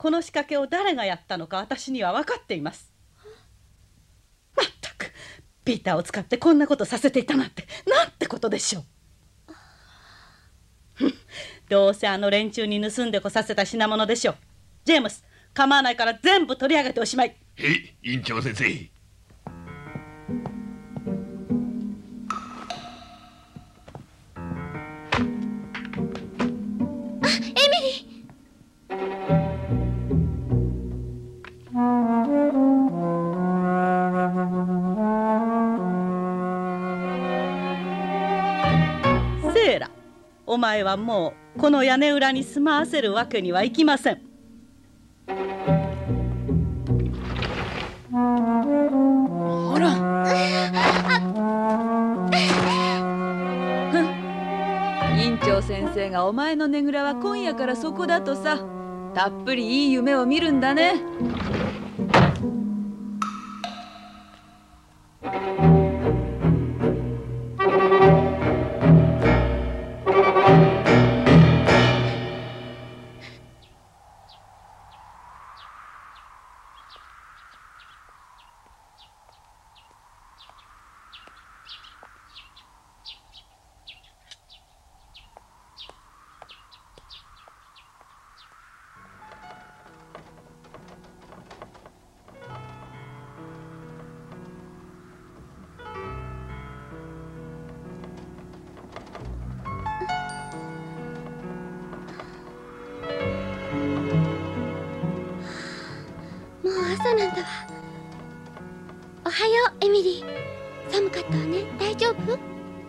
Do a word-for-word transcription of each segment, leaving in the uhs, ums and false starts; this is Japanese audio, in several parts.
この仕掛けを誰がやったのか私には分かっています。まったくピーターを使ってこんなことさせていたなんてなんてことでしょう。どうせあの連中に盗んでこさせた品物でしょう。ジェームス、構わないから全部取り上げておしまい。 へい、院長先生。 お前はもうこの屋根裏に住まわせるわけにはいきません。 ほら院長先生がお前のねぐらは今夜からそこだとさ、たっぷりいい夢を見るんだね。 朝なんだわ。おはようエミリー。寒かったわね。大丈夫？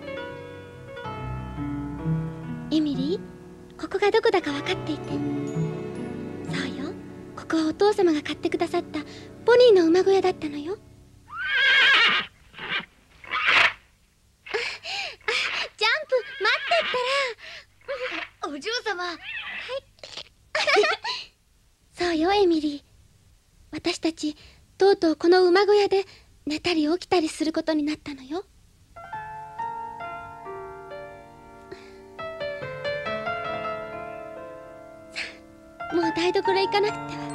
エミリー、ここがどこだか分かっていて。そうよ、ここはお父様が買ってくださったポニーの馬小屋だったのよ。ジャンプ待ってったら。お嬢様。はい。そうよエミリー、私たちとうとうこの馬小屋で寝たり起きたりすることになったのよ。さあ、もう台所へ行かなくては。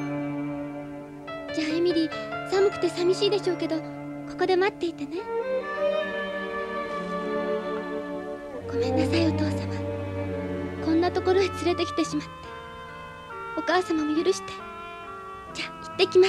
じゃあエミリー、寒くて寂しいでしょうけどここで待っていてね。ごめんなさいお父様、こんなところへ連れてきてしまって。お母様も許して。じゃあ行ってきます。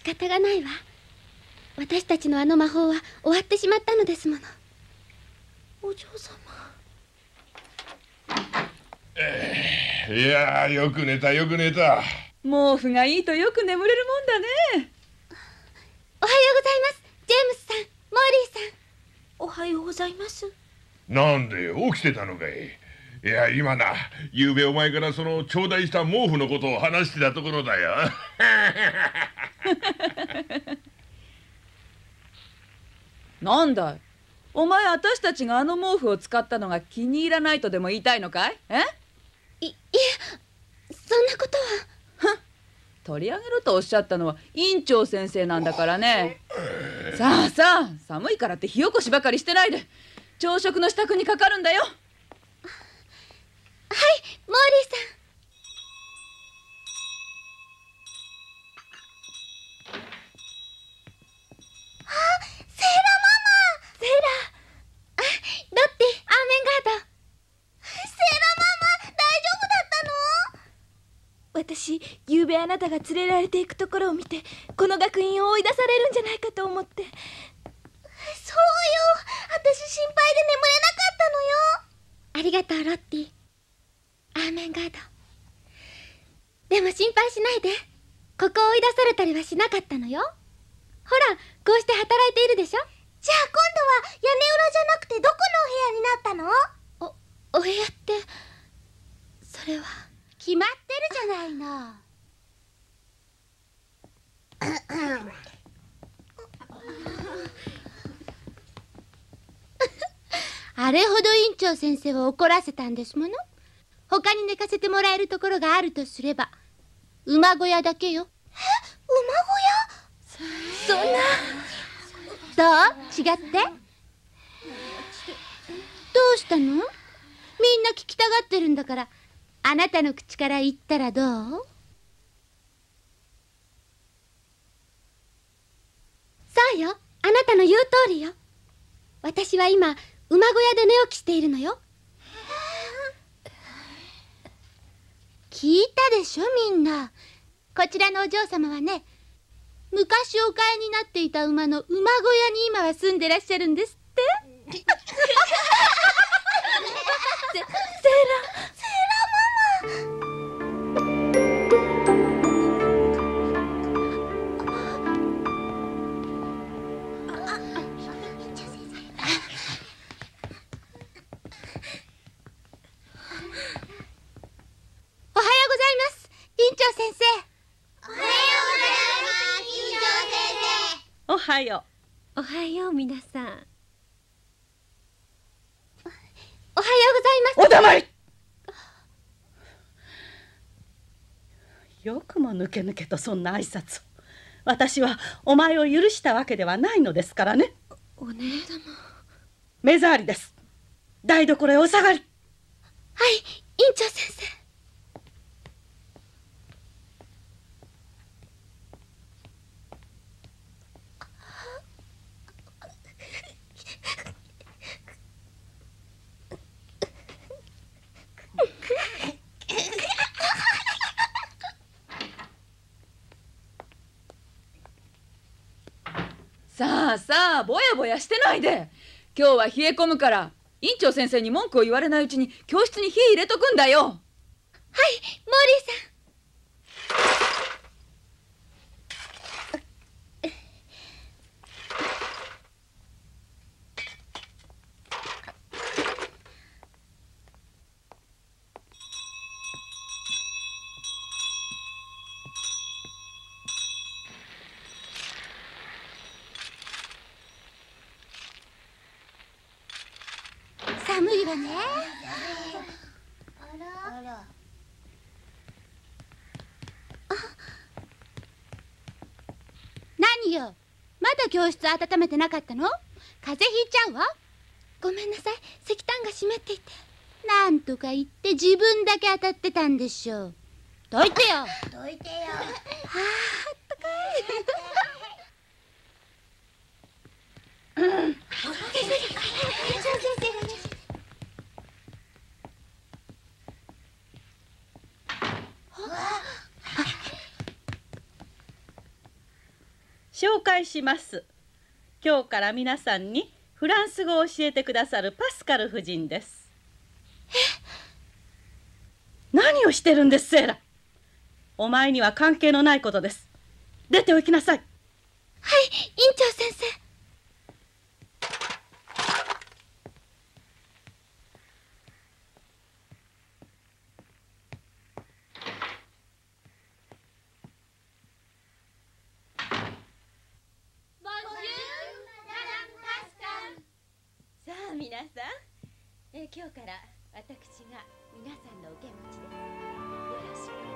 仕方がないわ。私たちのあの魔法は終わってしまったのですもの。 お嬢様。 えー、いやー、よく寝たよく寝た。 毛布がいいとよく眠れるもんだね。 おはようございます、ジェームスさん、モーリーさん。 おはようございます。 なんで起きてたのかい。いや、今な、ゆうべお前からその頂戴した毛布のことを話してたところだよ。 なんだい、お前私たちがあの毛布を使ったのが気に入らないとでも言いたいのかい？え？ い、いえ、そんなことは。 取り上げろとおっしゃったのは院長先生なんだからね。さあさあ、寒いからって火起こしばかりしてないで朝食の支度にかかるんだよ。 はい、モーリーさん。あ、セーラママ。セーラ。あ、ロッティ、アーメンガード。セーラママ、大丈夫だったの？ 私、ゆうべあなたが連れられていくところを見て、この学院を追い出されるんじゃないかと思って。そうよ、私心配で眠れなかったのよ。 ありがとう、ロッティ。アーメンガード。でも心配しないで。ここを追い出されたりはしなかったのよ。ほら、こうして働いているでしょ。 じゃあ今度は屋根裏じゃなくてどこのお部屋になったの？ お、お部屋って、それは。 決まってるじゃないの。 あれほど院長先生を怒らせたんですもの。他に寝かせてもらえるところがあるとすれば馬小屋だけよ。 え、馬小屋？ そんな。どう？違って？どうしたの？みんな聞きたがってるんだから、あなたの口から言ったらどう？ そうよ、あなたの言う通りよ。私は今、馬小屋で寝起きしているのよ。 聞いたでしょみんな。こちらのお嬢様はね、昔お飼いになっていた馬の馬小屋に今は住んでらっしゃるんですって。 セ、セーラ、セーラママ。 おはようございます、院長先生。 おはようございます、院長先生。 おはよおはよう皆さん。 おはようございます。 う。お黙り。よくもぬけぬけとそんな挨拶を。私はお前を許したわけではないのですからね。 お姉様。 目障りです。台所へお下がり。 はい、院長先生。 さあさあ、ぼやぼやしてないで。今日は冷え込むから院長先生に文句を言われないうちに教室に火入れとくんだよ。 はい、モーリーさん。 寒いわね。何よ、まだ教室温めてなかったの？風邪ひいちゃうわ。 ごめんなさい、石炭が湿っていて。 なんとか言って自分だけ当たってたんでしょう。どいてよ。 どいてよ。 はあ、あったかい。うん。 紹介します。今日から皆さんにフランス語を教えてくださるパスカル夫人です。何をしてるんです、セーラ。お前には関係のないことです。出ておきなさい。 はい、院長先生。 さあ皆さん、え今日から私が皆さんの受け持ちです。よろしく。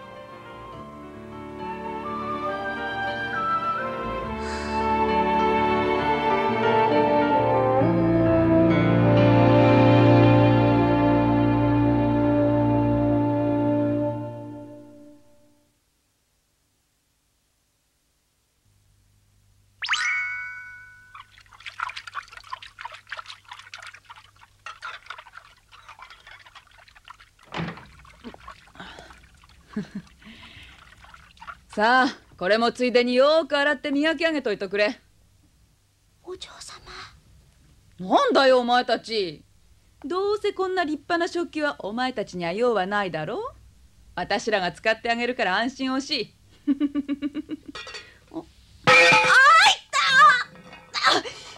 さあ、これもついでによーく洗って磨き上げといてくれ。 お嬢様。 なんだよお前たち。どうせこんな立派な食器はお前たちには用はないだろう。私らが使ってあげるから安心をし。あ、あいた。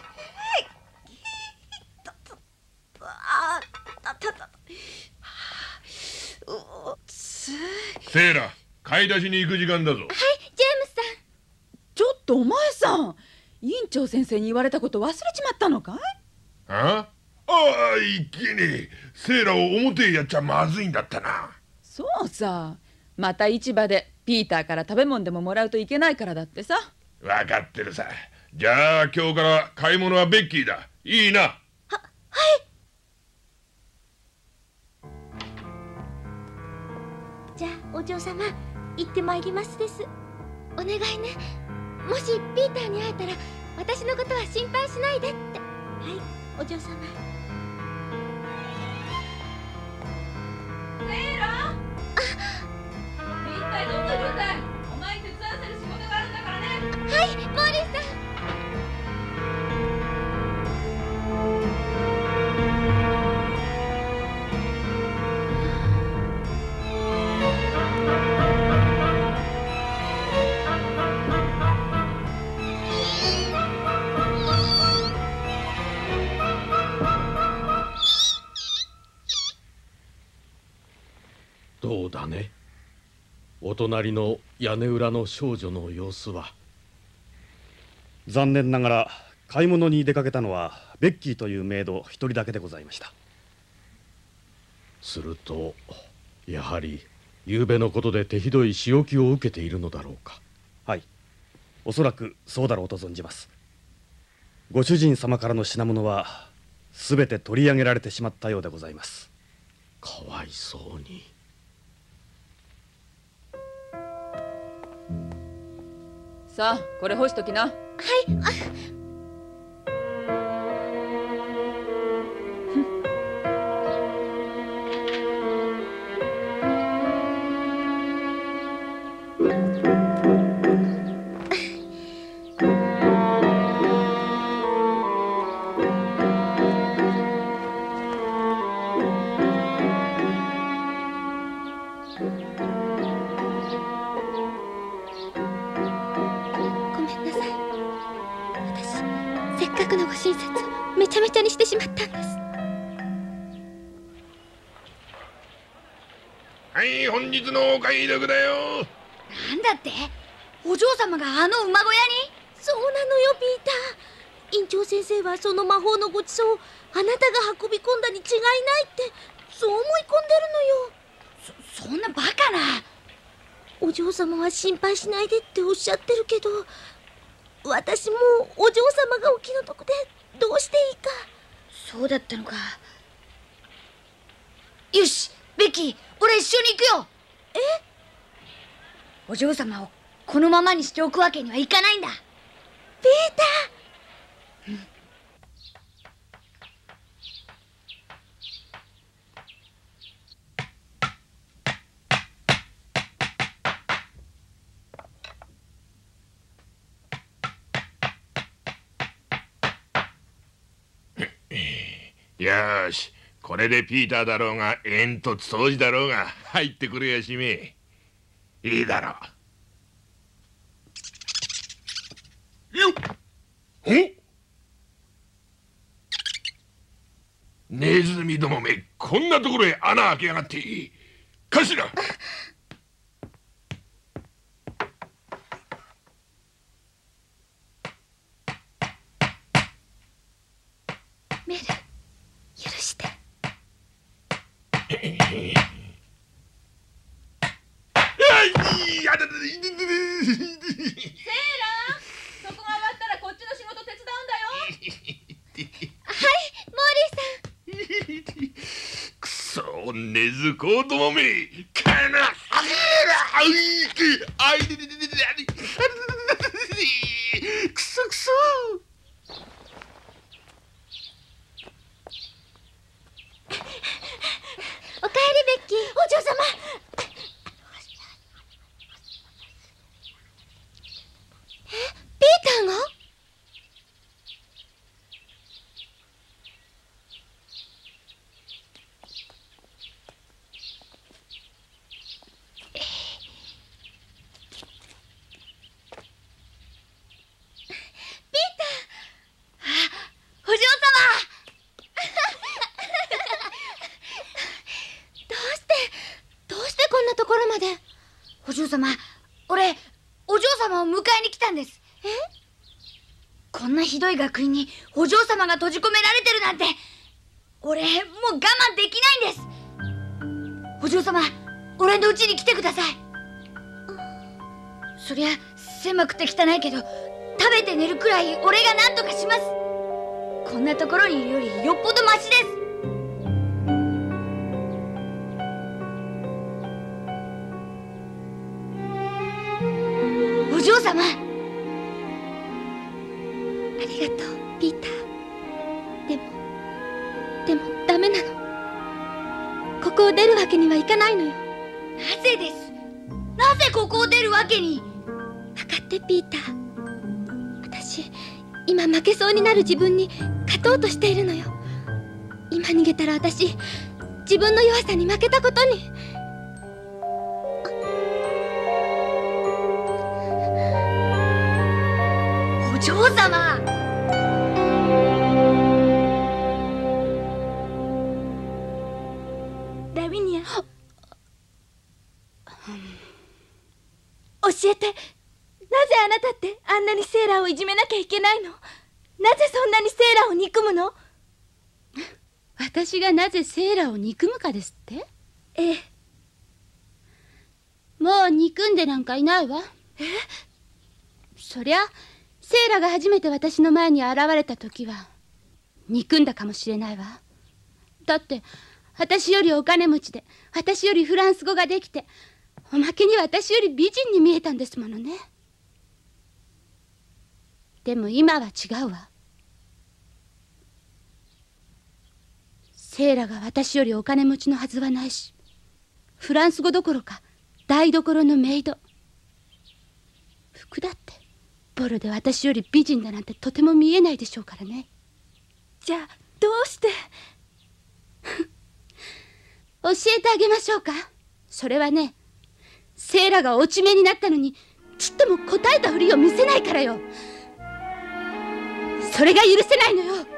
セーラ、買い出しに行く時間だぞ。 はい、ジェームスさん。 ちょっとお前さん、院長先生に言われたこと忘れちまったのかい？ ああ、ああ、いけねえ。セーラを表へやっちゃまずいんだったな。 そうさ、また市場でピーターから食べ物でももらうといけないからだってさ。 分かってるさ。じゃあ今日から買い物はベッキーだ。いいな。は、 はい。じゃあお嬢様、行ってまいりますです。お願いね。もしピーターに会えたら私のことは心配しないでって。はい、お嬢様。 セーラー、一体どこいるんだい。お前に手伝わせる仕事があるんだからね。 はい、モーリーさん。 どうだね、お隣の屋根裏の少女の様子は。 残念ながら買い物に出かけたのはベッキーというメイド一人だけでございました。 するとやはり昨べのことで手ひどい仕置きを受けているのだろうか。 はい、おそらくそうだろうと存じます。ご主人様からの品物はすべて取り上げられてしまったようでございます。 かわいそうに。 さあ、これ干しときな。 はい。せっかくのご親切をめちゃめちゃにしてしまったんです。 はい、本日のお買い得だよ。 なんだって？お嬢様があの馬小屋に？ そうなのよ、ピーター。院長先生はその魔法のごちそうをあなたが運び込んだに違いないってそう思い込んでるのよ。 そ、そんなバカな。 お嬢様は心配しないでっておっしゃってるけど、私もお嬢様がお気の毒でどうしていいか。 そうだったのか。よし、ベッキー、俺一緒に行くよ。 え？ お嬢様をこのままにしておくわけにはいかないんだ。 ピーター。 よーし、これでピーターだろうが煙突掃除だろうが入ってくれやしめ。いいだろう。よっおネズミどもめ、こんなところへ穴開けやがって。かしら。 メル、許して。 くそ、ねずこどもめ、かなあいあいでででででくそくそ。 おかえりベッキー。お嬢様。え、ピーターが？ お嬢様、俺お嬢様を迎えに来たんです。え？こんなひどい学院にお嬢様が閉じ込められてるなんて、俺もう我慢できないんです。お嬢様、俺の家に来てください。そりゃ狭くて汚いけど、食べて寝るくらい俺が何とかします。こんなところにいるよりよっぽどマシです。お嬢様、 ありがとうピーター。でもでもダメなの。ここを出るわけにはいかないのよ。 なぜです？なぜここを出るわけに？ 分かってピーター。私今負けそうになる自分に勝とうとしているのよ。今逃げたら私自分の弱さに負けたことに。 お嬢様、 ラビニア、教えて。なぜあなたってあんなにセーラーをいじめなきゃいけないの？なぜそんなにセーラーを憎むの？ 私がなぜセーラーを憎むかですって？ ええ。 もう憎んでなんかいないわ。 え？ そりゃセーラが初めて私の前に現れた時は憎んだかもしれないわ。だって私よりお金持ちで、私よりフランス語ができて、おまけに私より美人に見えたんですものね。でも今は違うわ。セーラが私よりお金持ちのはずはないし、フランス語どころか台所のメイド、服だってボロで私より美人だなんてとても見えないでしょうからね。 じゃあどうして？ 教えてあげましょうか。それはね、セーラが落ち目になったのにちっとも答えたふりを見せないからよ。それが許せないのよ。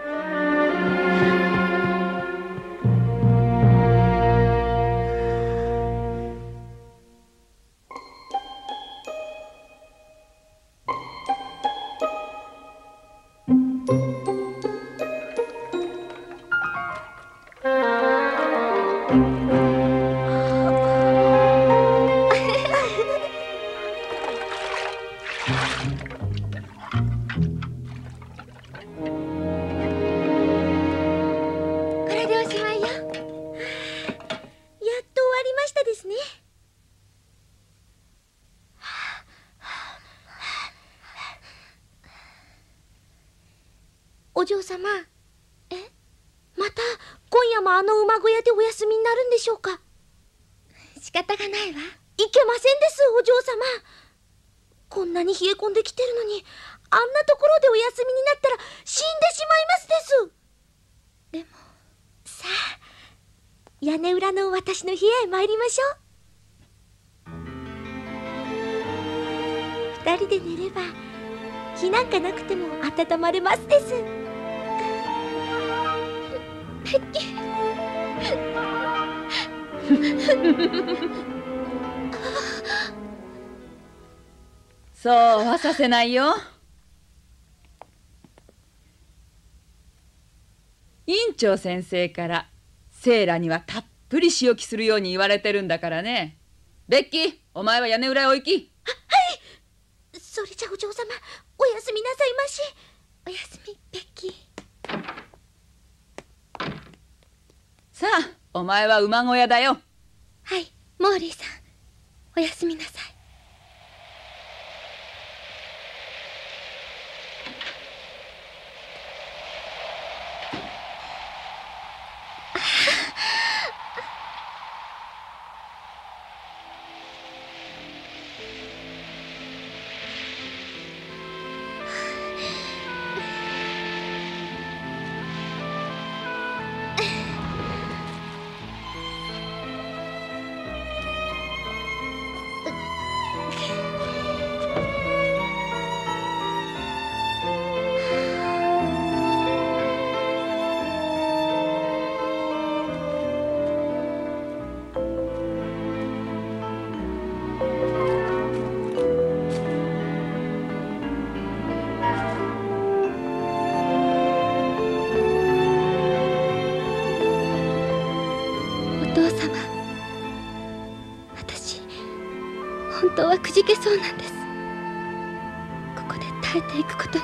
お嬢様、え、また今夜もあの馬小屋でお休みになるんでしょうか？仕方がないわ。いけませんです、お嬢様。こんなに冷え込んできてるのに、あんなところでお休みになったら死んでしまいますです。でもさあ屋根裏の私の部屋へ参りましょう。二人で寝れば火なんかなくても温まれますです。ペッキそうはさせないよ。院長先生からセイラにはたっぷり仕置きするように言われてるんだからね。ベッキー、お前は屋根裏へお行き。 はい。それじゃお嬢様、おやすみなさいまし。おやすみ、ベッキー。 さあ、お前は馬小屋だよ。 はい、モーリーさん、おやすみなさい。本当はくじけそうなんです。ここで耐えていくことに。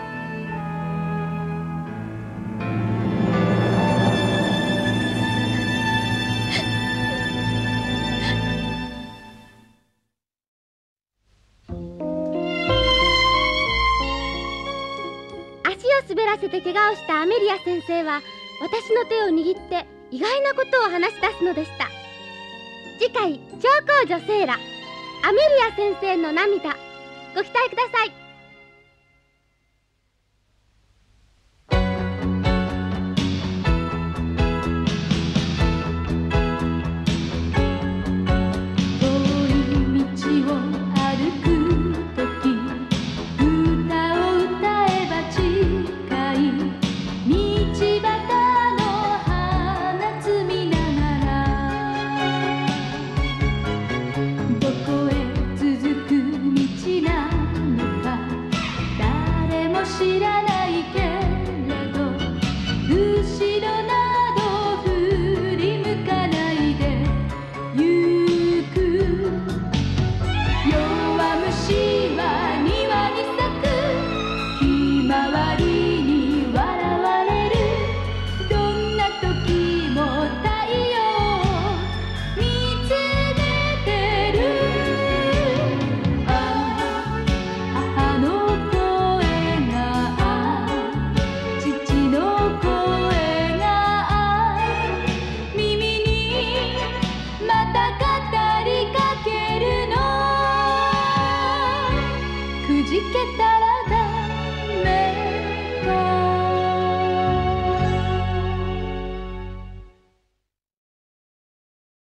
足を滑らせて怪我をしたアメリア先生は私の手を握って意外なことを話し出すのでした。次回「超高女セーラ」アメリア先生の涙、ご期待ください。くじけた